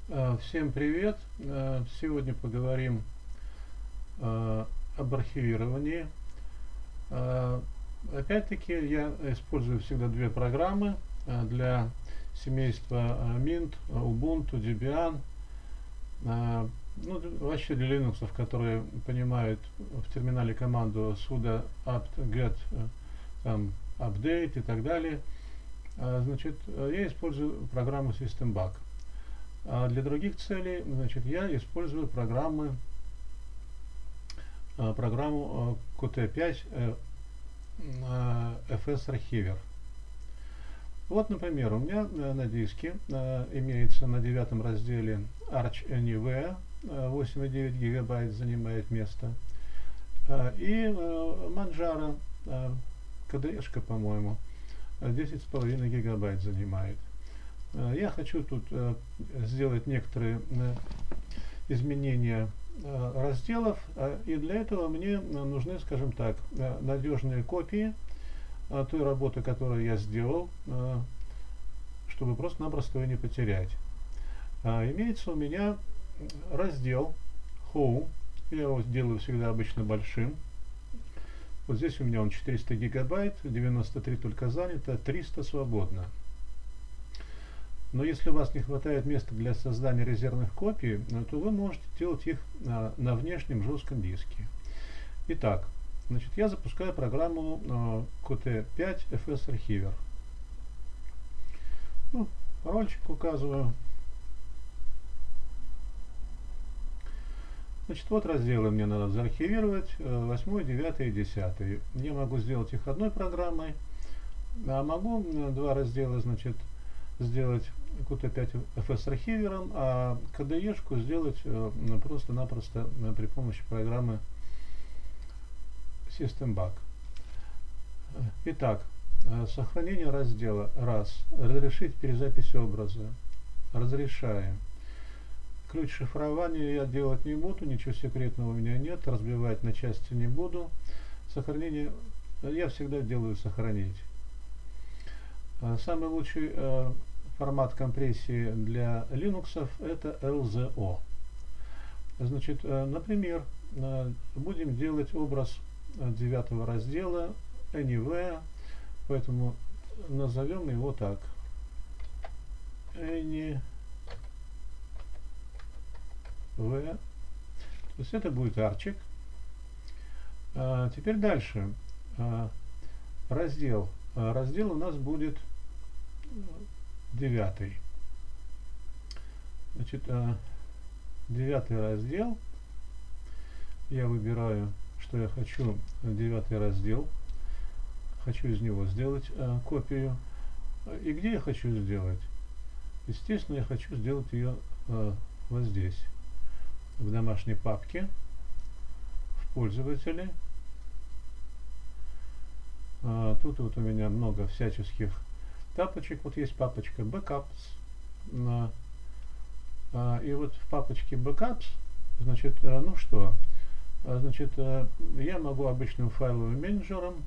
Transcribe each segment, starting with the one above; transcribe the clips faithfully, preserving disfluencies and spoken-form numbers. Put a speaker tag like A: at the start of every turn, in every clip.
A: Э, Всем привет! Э, Сегодня поговорим э, об архивировании. Э, Опять-таки я использую всегда две программы э, для семейства э, Mint, Ubuntu, Debian. Э, Ну, д- вообще для Linux, которые понимают в терминале команду sudo apt get э, там update и так далее. Э, Значит, э, я использую программу SystemBug. А для других целей, значит, я использую программы, а, программу а, кью ти пять э, а, эф эс Archiver. Вот, например, у меня э, на диске э, имеется на девятом разделе Arch Anywhere, э, восемь и девять гигабайт занимает место, э, и э, Manjaro, э, кей ди и-шка, по-моему, десять с половиной гигабайт занимает. Э, Я хочу тут э, сделать некоторые э, изменения э, разделов, э, и для этого мне э, нужны, скажем так, э, надежные копии э, той работы, которую я сделал, э, чтобы просто-напросто ее не потерять. Э, имеется у меня раздел Home, я его делаю всегда обычно большим. Вот здесь у меня он четыреста гигабайт, девяносто три только занято, триста свободно. Но если у вас не хватает места для создания резервных копий, то вы можете делать их а, на внешнем жестком диске. Итак, значит, я запускаю программу а, кью ти пять эф эс Archiver. Ну, парольчик указываю. Значит, вот разделы мне надо заархивировать, восьмой, девятый и десятый. Я могу сделать их одной программой, а могу два раздела, значит, сделать кью ти пять эф эс архивером, а кей ди и-шку сделать э, просто-напросто э, при помощи программы SystemBug. Итак, э, сохранение раздела. Раз. Разрешить перезапись образа. Разрешаем. Ключ шифрования я делать не буду, ничего секретного у меня нет, разбивать на части не буду. Сохранение я всегда делаю сохранить. Самый лучший э, формат компрессии для Linux это эл зет о. Значит, э, например, э, будем делать образ девятого раздела Anywhere, поэтому назовем его так. Anywhere. То есть это будет арчик. А, теперь дальше. А, раздел. А, раздел у нас будет девятый. Значит, а, девятый раздел. Я выбираю, что я хочу. Девятый раздел. Хочу из него сделать а, копию. И где я хочу сделать? Естественно, я хочу сделать ее а, вот здесь. В домашней папке, в пользователе. А, тут вот у меня много всяческих тапочек. Вот есть папочка Backups. А, а, и вот в папочке Backups, значит, а, ну что, а, значит, а, я могу обычным файловым менеджером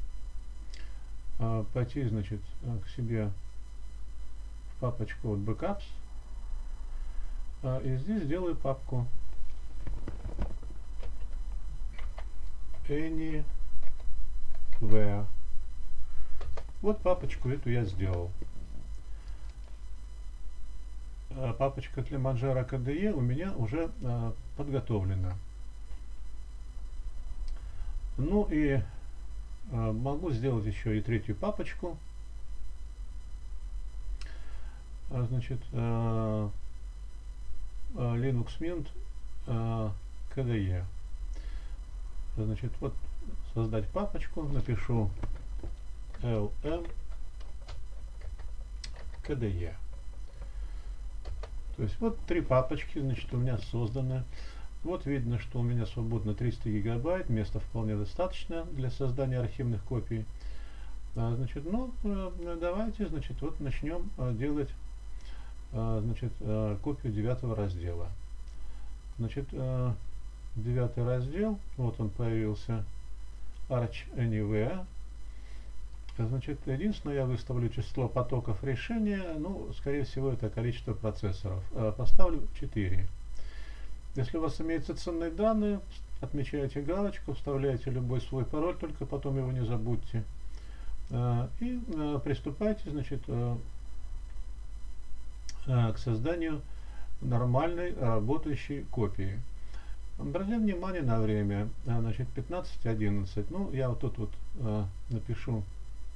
A: а, пойти, значит, к себе в папочку вот Backups. А, и здесь сделаю папку Anywhere. Вот папочку эту я сделал. А папочка для Manjaro кей ди и у меня уже а, подготовлена. Ну и а, могу сделать еще и третью папочку. А, значит, а, а, Linux Mint а, кей ди и. Значит, вот создать папочку, напишу эл эм кей ди и. То есть вот три папочки, значит, у меня созданы. Вот видно, что у меня свободно триста гигабайт, места вполне достаточно для создания архивных копий. А, значит, ну, давайте, значит, вот начнем делать, значит, копию девятого раздела. Значит, девятый раздел, вот он появился, Arch Anywhere. Значит, единственное, я выставлю число потоков решения, ну, скорее всего, это количество процессоров. Поставлю четыре. Если у вас имеются ценные данные, отмечаете галочку, вставляете любой свой пароль, только потом его не забудьте. И приступайте, значит, к созданию нормальной работающей копии. Обратим внимание на время, значит, пятнадцать одиннадцать. Ну, я вот тут вот напишу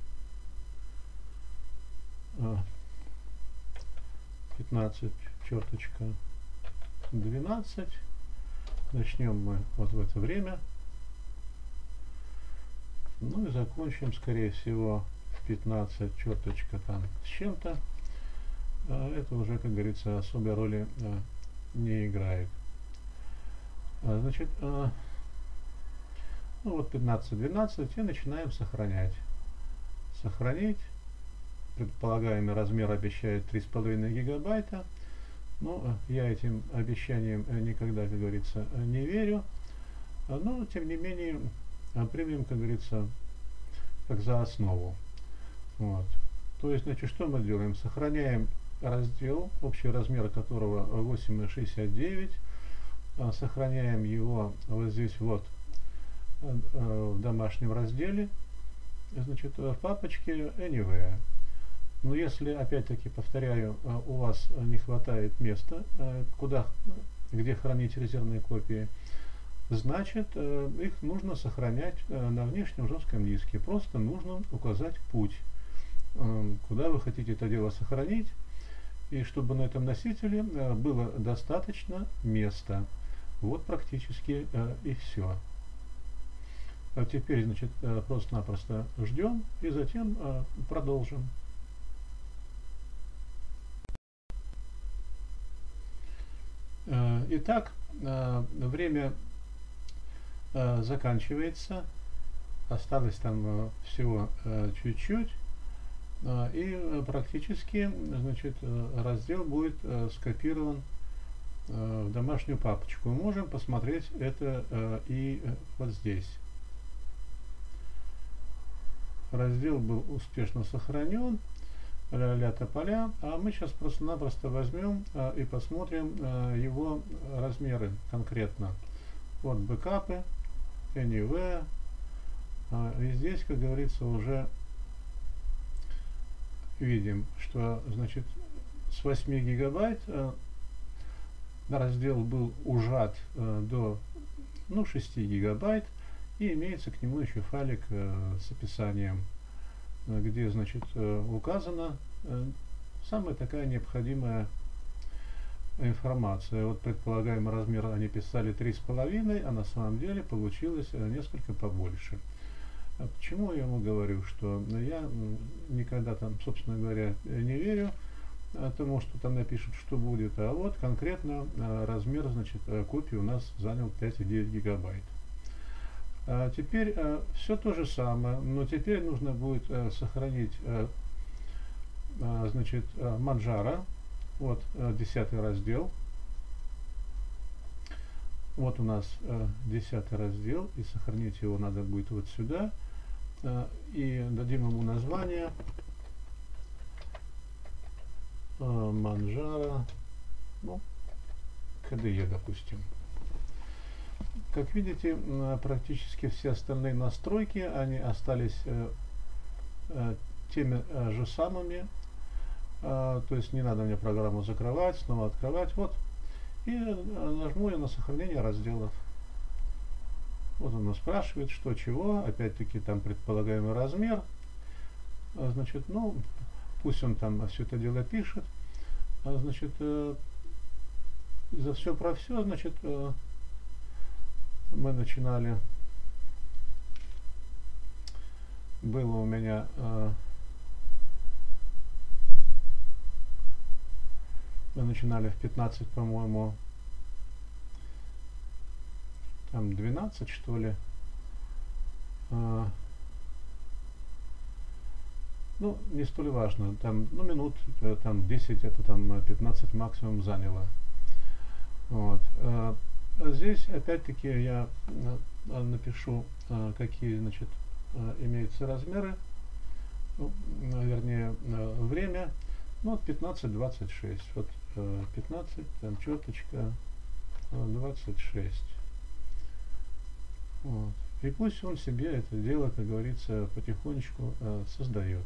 A: пятнадцать черточка двенадцать. Начнем мы вот в это время. Ну и закончим, скорее всего, в пятнадцать черточка там с чем-то. Это уже, как говорится, особой роли не играет. Значит, ну вот пятнадцать двенадцать и начинаем сохранять. Сохранить. Предполагаемый размер обещает три с половиной гигабайта. Но я этим обещаниям никогда, как говорится, не верю. Но, тем не менее, примем, как говорится, как за основу. Вот. То есть, значит, что мы делаем? Сохраняем раздел, общий размер которого восемь и шестьдесят девять. Сохраняем его вот здесь вот в домашнем разделе, значит, в папочке Anywhere. Но если, опять-таки, повторяю, у вас не хватает места, куда, где хранить резервные копии, значит, их нужно сохранять на внешнем жестком диске. Просто нужно указать путь, куда вы хотите это дело сохранить, и чтобы на этом носителе было достаточно места. Вот практически и все. А теперь, значит, просто-напросто ждем и затем продолжим. Итак, время заканчивается, осталось там всего чуть-чуть, и практически, значит, раздел будет скопирован в домашнюю папочку. Мы можем посмотреть это и вот здесь. Раздел был успешно сохранен. Ля-ля тополя, а мы сейчас просто-напросто возьмем а, и посмотрим а, его размеры конкретно. Вот бэкапы, Anywhere, а, и здесь, как говорится, уже видим, что, значит, с восьми гигабайт а, раздел был ужат а, до, ну, шести гигабайт, и имеется к нему еще файлик а, с описанием, где, значит, указана самая такая необходимая информация. Вот предполагаемый размер они писали три с половиной, а на самом деле получилось несколько побольше. Почему я ему говорю, что я никогда там, собственно говоря, не верю тому, что там напишут, что будет, а вот конкретно размер, значит, копии у нас занял пять и девять гигабайт. А теперь а, все то же самое, но теперь нужно будет а, сохранить, а, а, значит, а, Manjaro, вот а, десятый раздел, вот у нас а, десятый раздел, и сохранить его надо будет вот сюда, а, и дадим ему название а, Manjaro, ну, ка дэ е, допустим. Как видите, практически все остальные настройки, они остались э, э, теми э, же самыми. Э, то есть не надо мне программу закрывать, снова открывать. Вот. И э, нажму я на сохранение разделов. Вот он нас спрашивает, что чего. Опять-таки там предполагаемый размер. А, значит, ну, пусть он там все это дело пишет. А, значит, э, за все про все, значит, э, мы начинали, было у меня э, мы начинали в пятнадцать, по-моему, там двенадцать, что ли. Э, ну, не столь важно, там, ну, минут, э, там десять, это там пятнадцать максимум заняло. Вот. Э, Здесь опять-таки я напишу, какие, значит, имеются размеры ну, вернее, время, ну, вот пятнадцать двадцать шесть. Вот пятнадцать, там черточка двадцать шесть. Вот. И пусть он себе это дело, как говорится, потихонечку э, создает.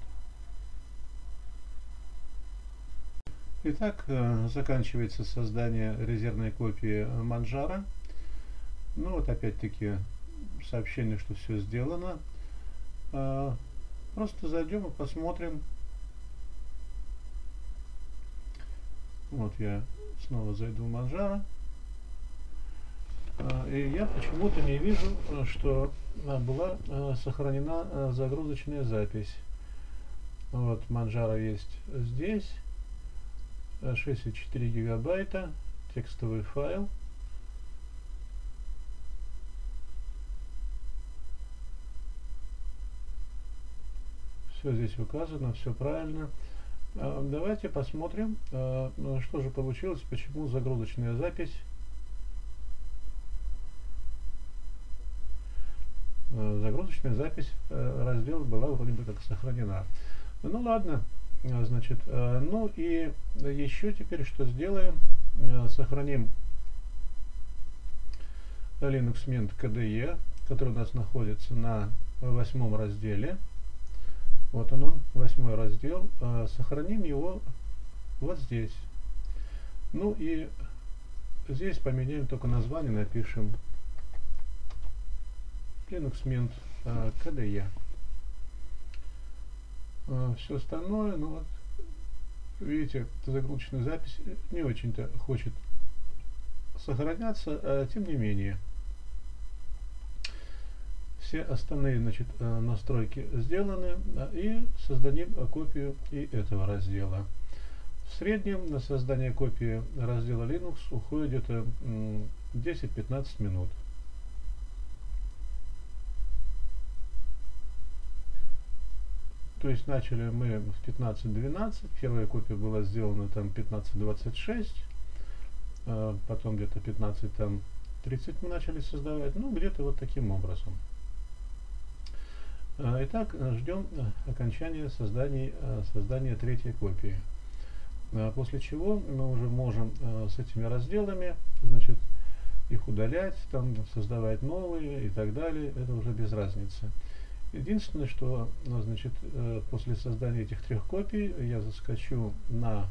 A: Итак, э, заканчивается создание резервной копии Manjaro. Ну вот опять-таки сообщение, что все сделано. Э, просто зайдем и посмотрим. Вот я снова зайду в Manjaro. И я почему-то не вижу, что была сохранена загрузочная запись. Вот Manjaro есть здесь, шесть и четыре гигабайта, текстовый файл. Все здесь указано, все правильно. Давайте посмотрим, что же получилось, почему загрузочная запись. Загрузочная запись раздел была вроде бы как сохранена. Ну ладно, значит, ну и еще теперь что сделаем? Сохраним Linux Mint кей ди и, который у нас находится на восьмом разделе. Вот он, он восьмой раздел. Сохраним его вот здесь. Ну и здесь поменяем только название, напишем Linux Mint кей ди и. Все остальное, ну вот, видите, загрузочная запись не очень-то хочет сохраняться, а тем не менее. Все остальные, значит, настройки сделаны, и создадим копию и этого раздела. В среднем на создание копии раздела Linux уходит где-то десять-пятнадцать минут. То есть начали мы в пятнадцать двенадцать, первая копия была сделана там пятнадцать двадцать шесть, потом где-то пятнадцать тридцать мы начали создавать, ну где-то вот таким образом. Итак, ждем окончания создания, создания третьей копии. После чего мы уже можем с этими разделами, значит, их удалять, там, создавать новые и так далее, это уже без разницы. Единственное, что, значит, после создания этих трех копий я заскочу на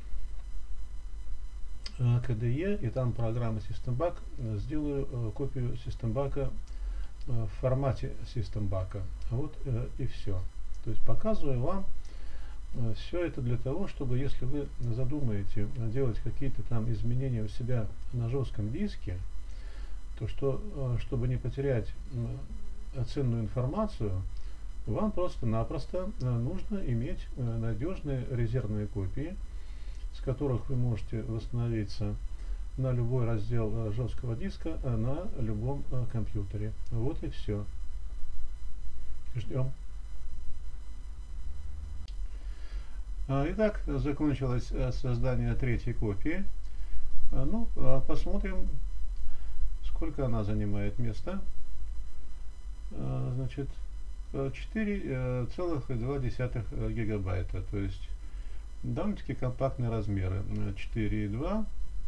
A: кей ди и, и там программа SystemBug, сделаю копию SystemBug в формате SystemBug. Вот и все. То есть показываю вам все это для того, чтобы, если вы задумаете делать какие-то там изменения у себя на жестком диске, то что, чтобы не потерять ценную информацию, вам просто-напросто нужно иметь надежные резервные копии, с которых вы можете восстановиться на любой раздел жесткого диска на любом компьютере. Вот и все. Ждем. Итак, закончилось создание третьей копии. Ну, посмотрим, сколько она занимает места. Значит, четыре целых два десятых гигабайта, то есть довольно-таки компактные размеры. четыре и два.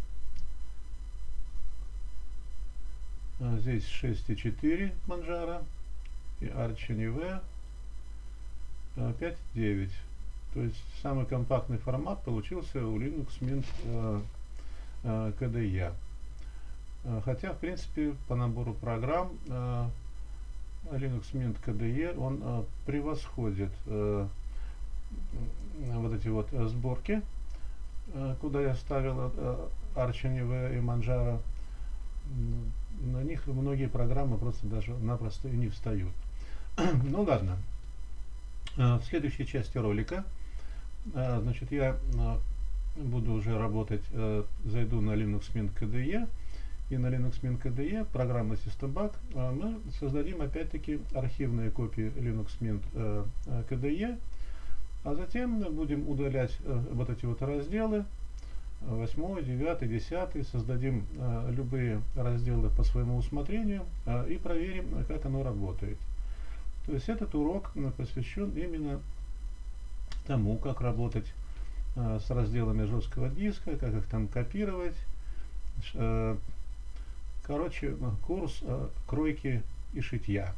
A: Здесь шесть и четыре Manjaro и Arch пять и девять. То есть самый компактный формат получился у Linux Mint кей ди и. Хотя, в принципе, по набору программ Linux Mint кей ди и он э, превосходит э, вот эти вот э, сборки, э, куда я ставил э, Arch и Manjaro. На них многие программы просто даже напросто и не встают. Ну ладно. Э, в следующей части ролика, э, значит, я э, буду уже работать, э, зайду на Linux Mint кей ди и. И на Linux Mint кей ди и программа SystemBug мы создадим опять-таки архивные копии Linux Mint кей ди и, а затем будем удалять вот эти вот разделы восьмой, девятый, десятый, создадим любые разделы по своему усмотрению и проверим, как оно работает. То есть этот урок посвящен именно тому, как работать э, с разделами жесткого диска, как их там копировать. Э, короче, курс э, кройки и шитья.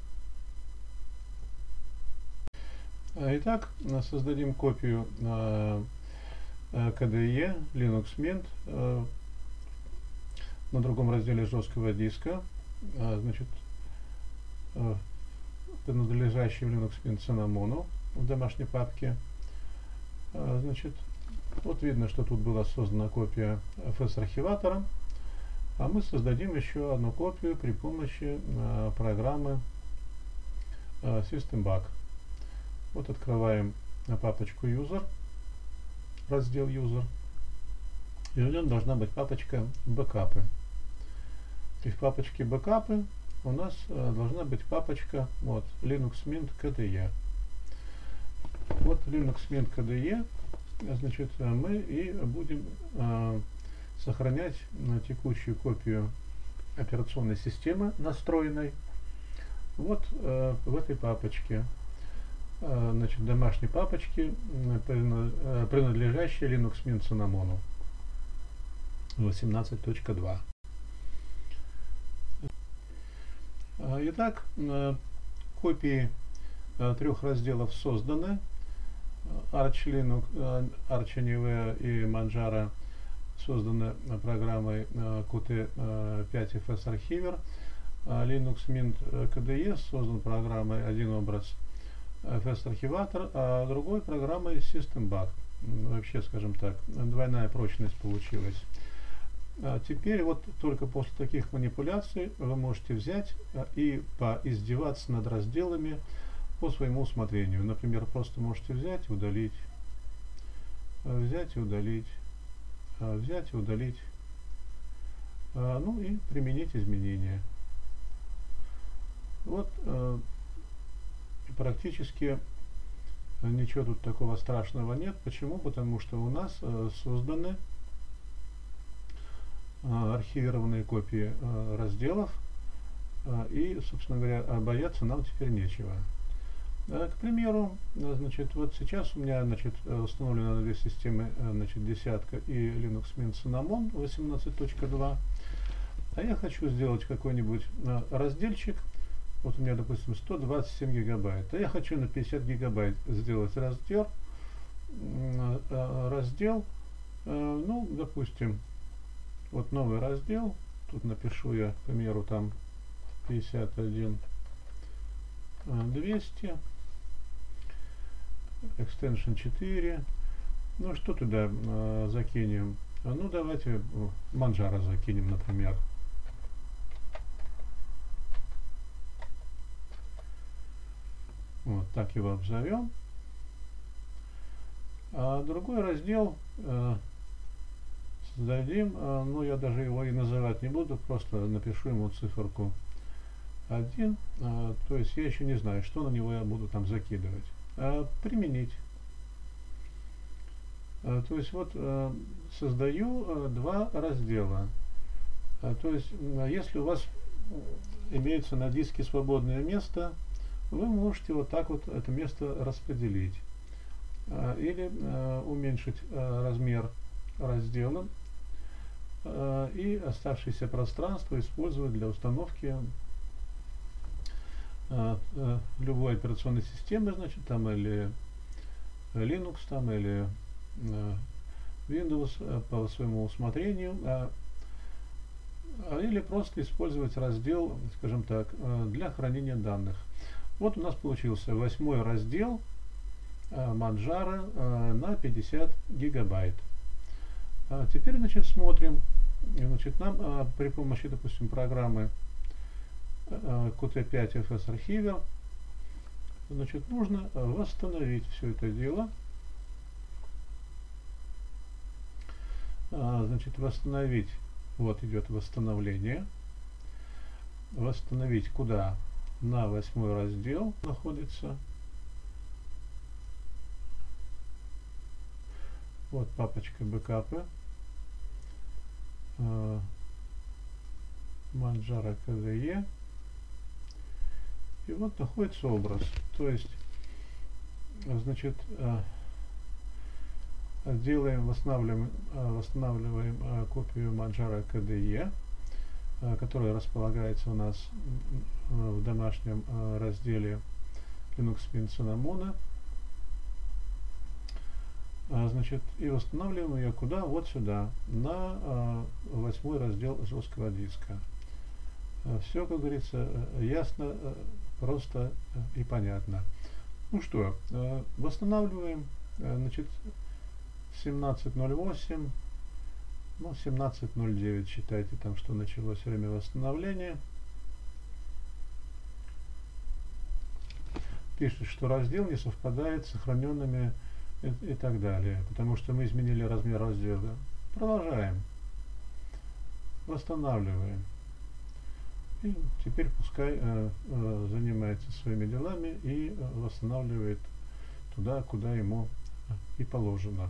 A: Итак, создадим копию э, ка дэ е Linux Mint э, на другом разделе жесткого диска, э, значит, э, принадлежащий Linux Mint Cinnamon в домашней папке. Э, значит, вот видно, что тут была создана копия эф эс архиватора, а мы создадим еще одну копию при помощи э, программы э, SystemBug. Вот открываем папочку User, раздел User, и в нем должна быть папочка бэкапы. И в папочке бэкапы у нас э, должна быть папочка вот Linux Mint ка дэ е. Вот Linux Mint ка дэ е, значит, мы и будем э, сохранять на текущую копию операционной системы настроенной вот э, в этой папочке. Значит, домашней папочки, принадлежащей Linux Mint Cinnamon восемнадцать точка два. Итак, копии трех разделов созданы. Arch Linux, Arch эн и ви и Manjaro созданы программой кью ти пять эф эс Archiver. Linux Mint ка дэ е создан программой один образ эф эс архиватор, а другой программой SystemBug. Вообще, скажем так, двойная прочность получилась. А теперь вот только после таких манипуляций вы можете взять и поиздеваться над разделами по своему усмотрению. Например, просто можете взять и удалить, взять и удалить, взять и удалить, ну и применить изменения. Вот практически ничего тут такого страшного нет. Почему? Потому что у нас э, созданы э, архивированные копии э, разделов, э, и, собственно говоря, бояться нам теперь нечего. Э, к примеру, э, значит, вот сейчас у меня, значит, установлено на две системы, э, значит, десятка и Linux Mint Cinnamon восемнадцать точка два, а я хочу сделать какой-нибудь э, разделчик. Вот у меня, допустим, сто двадцать семь гигабайт. А я хочу на пятьдесят гигабайт сделать раздел. Раздел, ну, допустим, вот новый раздел. Тут напишу я, к примеру, там пятьдесят один двести. Extension четыре. Ну, что туда закинем? Ну, давайте Manjaro закинем, например. Вот так его обзовем. А другой раздел э, создадим, э, ну я даже его и называть не буду, просто напишу ему циферку один, э, то есть я еще не знаю, что на него я буду там закидывать. Э, применить. Э, то есть вот э, создаю э, два раздела. Э, то есть э, если у вас имеется на диске свободное место, вы можете вот так вот это место распределить э, или э, уменьшить э, размер раздела э, и оставшееся пространство использовать для установки э, э, любой операционной системы, значит, там или Linux, там или э, Windows э, по своему усмотрению, э, или просто использовать раздел, скажем так, э, для хранения данных. Вот у нас получился восьмой раздел э, Manjaro э, на пятьдесят гигабайт. А теперь, значит, смотрим. Значит, нам э, при помощи, допустим, программы э, кью ти пять эф эс Archiver, значит, нужно восстановить все это дело. А, значит, восстановить. Вот идет восстановление. Восстановить куда? На восьмой раздел находится. Вот папочка бэкапы. Э, Manjaro ка дэ е. И вот находится образ. То есть, значит, э, делаем, восстанавливаем, восстанавливаем копию Manjaro кей ди и, которая располагается у нас в домашнем разделе Linux Mint Cinnamon. Значит, и восстанавливаем ее куда? Вот сюда, на восьмой раздел жесткого диска. Все, как говорится, ясно, просто и понятно. Ну что, восстанавливаем, значит, семнадцать ноль восемь, ну, семнадцать ноль девять, считайте там, что началось время восстановления. Пишет, что раздел не совпадает с сохраненными и, и так далее, потому что мы изменили размер раздела. Продолжаем. Восстанавливаем. И теперь пускай э, э, занимается своими делами и э, восстанавливает туда, куда ему и положено.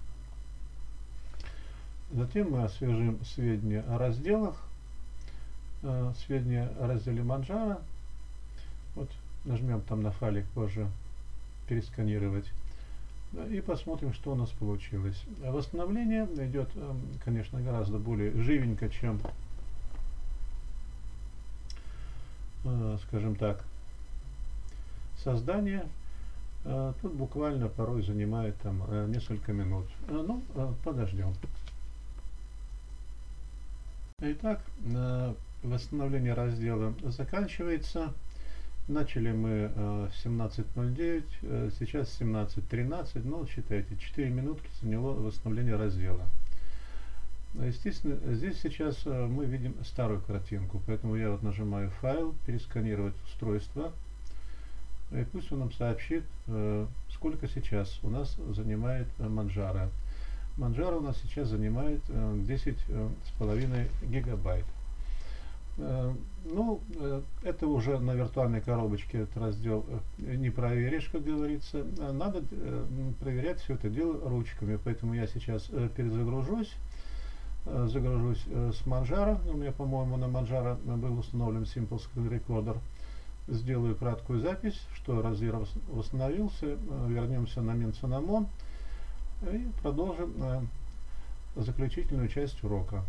A: Затем мы освежим сведения о разделах, э, сведения о разделе Manjaro. Вот нажмем там на файлик позже пересканировать. И посмотрим, что у нас получилось. Восстановление идет, э, конечно, гораздо более живенько, чем, э, скажем так, создание. Э, тут буквально порой занимает там э, несколько минут. Э, ну, э, подождем. Итак, э, восстановление раздела заканчивается. Начали мы э, семнадцать ноль девять, э, сейчас семнадцать тринадцать, ну, считайте, четыре минутки заняло восстановление раздела. Естественно, здесь сейчас э, мы видим старую картинку, поэтому я вот нажимаю «Файл», «Пересканировать устройство», и пусть он нам сообщит, э, сколько сейчас у нас занимает э, Manjaro. Manjaro у нас сейчас занимает э, десять с половиной гигабайт. Ну, это уже на виртуальной коробочке этот раздел не проверишь, как говорится. Надо проверять все это дело ручками. Поэтому я сейчас перезагружусь. Загружусь с Manjaro. У меня, по-моему, на Manjaro был установлен Simple Screen Recorder. Сделаю краткую запись, что раздел восстановился. Вернемся на Mint Cinnamon и продолжим заключительную часть урока.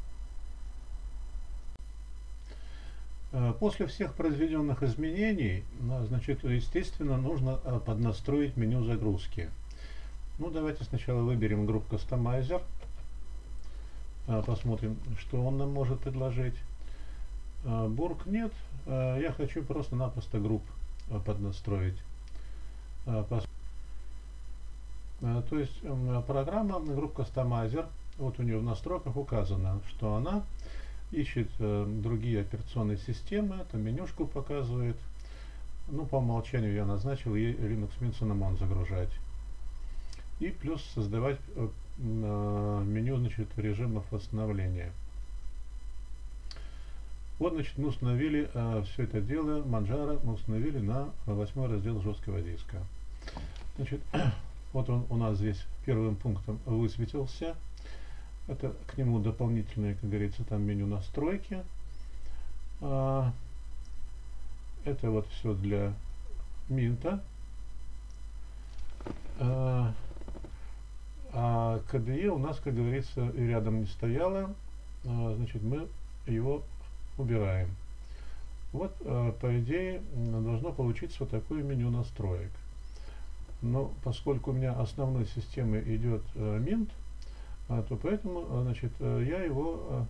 A: После всех произведенных изменений, значит, естественно, нужно поднастроить меню загрузки. Ну, давайте сначала выберем Group Customizer. Посмотрим, что он нам может предложить. Бург нет. Я хочу просто-напросто групп поднастроить. То есть программа Group Customizer, вот у нее в настройках указано, что она ищет э, другие операционные системы, это менюшку показывает. Ну, по умолчанию я назначил ей Linux Mint Cinnamon загружать. И плюс создавать э, э, меню, значит, режимов восстановления. Вот, значит, мы установили э, все это дело, Manjaro мы установили на восьмой раздел жесткого диска. Значит, вот он у нас здесь первым пунктом высветился. Это к нему дополнительное, как говорится, там меню настройки. А, это вот все для Минта. А, а кей ди и у нас, как говорится, и рядом не стояло. А, значит, мы его убираем. Вот, а, по идее, должно получиться вот такое меню настроек. Но поскольку у меня основной системой идет а, Mint, А, то поэтому, значит, я его а,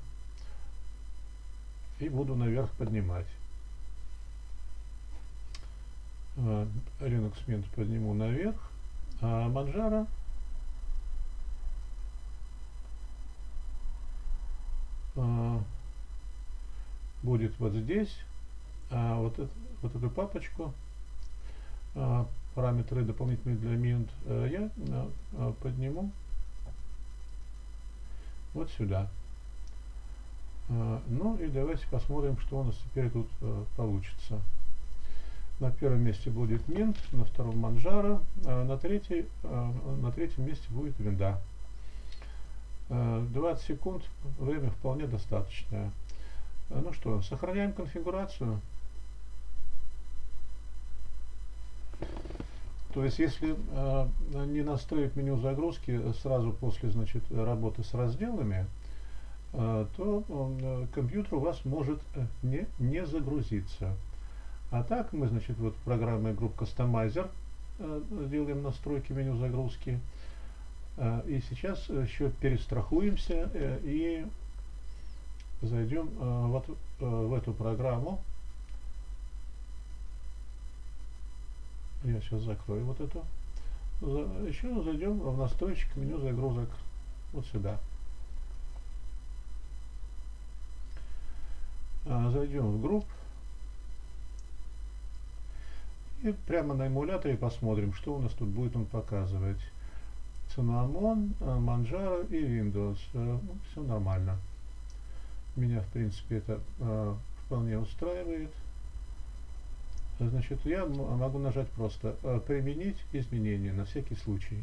A: и буду наверх поднимать. А, Linux Mint подниму наверх, а Manjaro а, будет вот здесь. А вот, это, вот эту папочку, а, параметры дополнительные для Mint, а, я а, подниму вот сюда. А, ну и давайте посмотрим, что у нас теперь тут а, получится. На первом месте будет Mint, на втором Manjaro, а на, третий, а, на третьем месте будет винда. А, двадцать секунд, время вполне достаточное. А, ну что, сохраняем конфигурацию. То есть, если э, не настроить меню загрузки сразу после, значит, работы с разделами, э, то э, компьютер у вас может не, не загрузиться. А так мы, значит, вот программой Group Customizer э, делаем настройки меню загрузки. Э, и сейчас еще перестрахуемся э, и зайдем э, вот, э, в эту программу. Я сейчас закрою вот эту. За, еще зайдем в настройщик меню загрузок. Вот сюда. А, зайдем в групп. И прямо на эмуляторе посмотрим, что у нас тут будет он показывать. Cinnamon, Manjaro и Windows. Ну, все нормально. Меня, в принципе, это э, вполне устраивает. Значит, я могу нажать просто э, «Применить изменения» на всякий случай.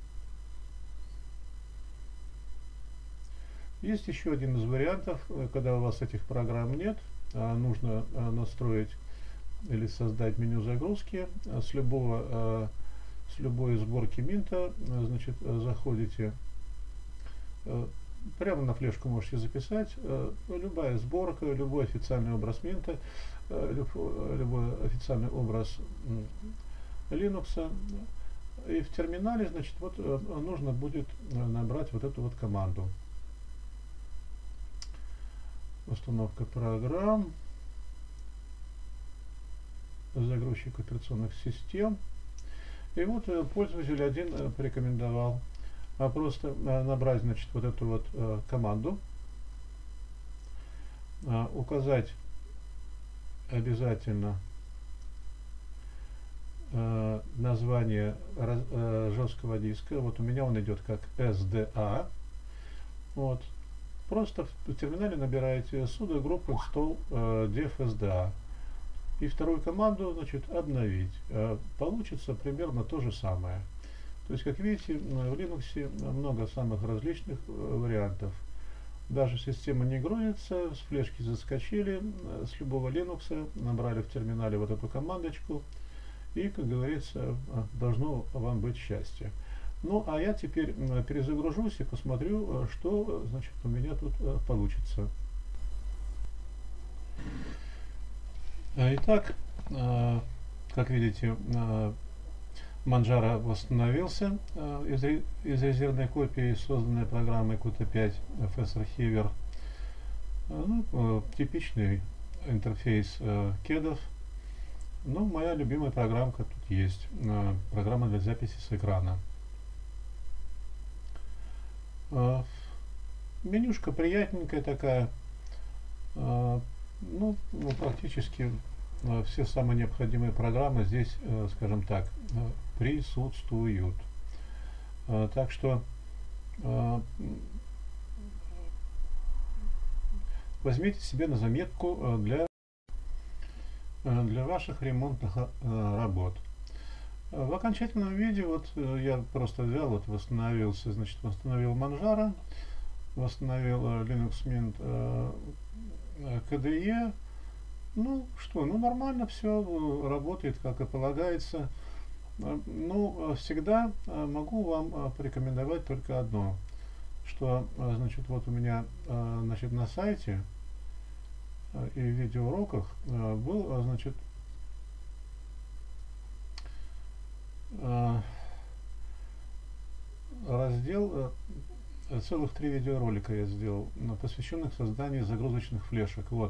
A: Есть еще один из вариантов, когда у вас этих программ нет, а нужно э, настроить или создать меню загрузки. С любого, э, с любой сборки Минта, э, значит, заходите, э, прямо на флешку можете записать, э, любая сборка, любой официальный образ Минта, любой официальный образ Linux, и в терминале, значит, вот нужно будет набрать вот эту вот команду. Установка программ, загрузчик операционных систем. И вот пользователь один порекомендовал а просто набрать, значит, вот эту вот команду, указать обязательно э, название раз, э, жесткого диска. Вот у меня он идет как эс ди эй. Вот. Просто в, в терминале набираете sudo group install э, dev эс ди эй. И вторую команду, значит, обновить. Э, получится примерно то же самое. То есть, как видите, в Linux много самых различных э, вариантов. Даже система не грузится, с флешки заскочили, с любого Linux набрали в терминале вот эту командочку, и, как говорится, должно вам быть счастье. Ну, а я теперь перезагружусь и посмотрю, что, значит, у меня тут получится. Итак, как видите, Manjaro восстановился э, из, из резервной копии, созданной программой кью ти пять эф эс Archiver. Э, ну, э, типичный интерфейс э, кедов. Ну, моя любимая программка тут есть. Э, программа для записи с экрана. Э, менюшка приятненькая такая. Э, ну, ну, практически э, все самые необходимые программы здесь, э, скажем так, э, присутствуют. Э, так что э, возьмите себе на заметку э, для, э, для ваших ремонтных э, работ. В окончательном виде вот э, я просто взял, вот восстановился, значит, восстановил Manjaro, восстановил э, Linux Mint э, ка ди и. Ну что, ну нормально все работает, как и полагается. Ну, всегда могу вам порекомендовать только одно, что, значит, вот у меня, значит, на сайте и в видеоуроках был, значит, раздел, целых три видеоролика я сделал, посвященных созданию загрузочных флешек. Вот,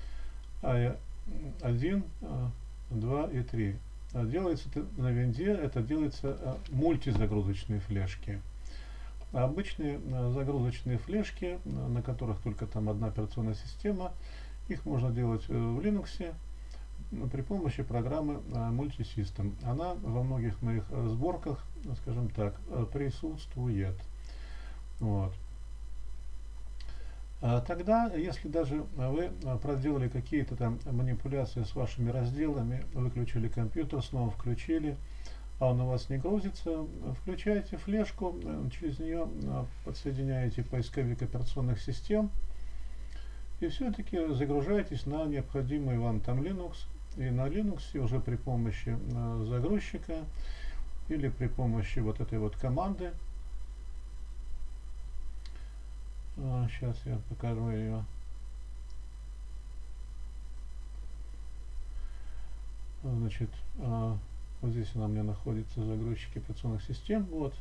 A: один, два и три. Делается на винде, это делается мультизагрузочные флешки. Обычные загрузочные флешки, на которых только там одна операционная система, их можно делать в Linux при помощи программы Multisystem. Она во многих моих сборках, скажем так, присутствует. Вот. Тогда, если даже вы проделали какие-то там манипуляции с вашими разделами, выключили компьютер, снова включили, а он у вас не грузится, включаете флешку, через нее подсоединяете поисковик операционных систем и все-таки загружаетесь на необходимый вам там Linux. И на Linux уже при помощи загрузчика или при помощи вот этой вот команды. А, сейчас я покажу ее. Значит, а, вот здесь она у меня находится, загрузчики операционных систем. Вот.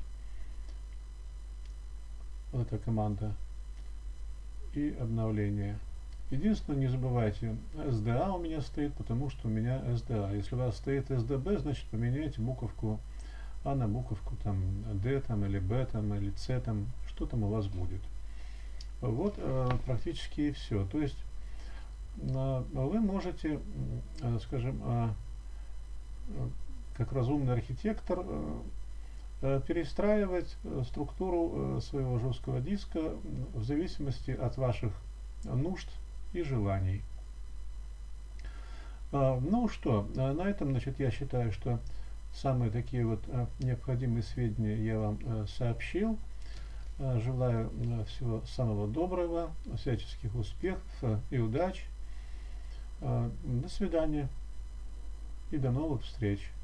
A: Вот эта команда и обновление. Единственное, не забывайте, эс ди эй у меня стоит, потому что у меня эс ди эй. Если у вас стоит эс ди би, значит поменяйте буковку А на буковку там D там, или B там, или C там, что там у вас будет. Вот э, практически и все. То есть э, вы можете, э, скажем, э, как разумный архитектор, э, перестраивать структуру э, своего жесткого диска в зависимости от ваших нужд и желаний. Э, ну что, на этом, значит, я считаю, что самые такие вот э, необходимые сведения я вам э, сообщил. Э, желаю э, всего самого доброго, всяческих успехов э, и удач. Э, до свидания и до новых встреч.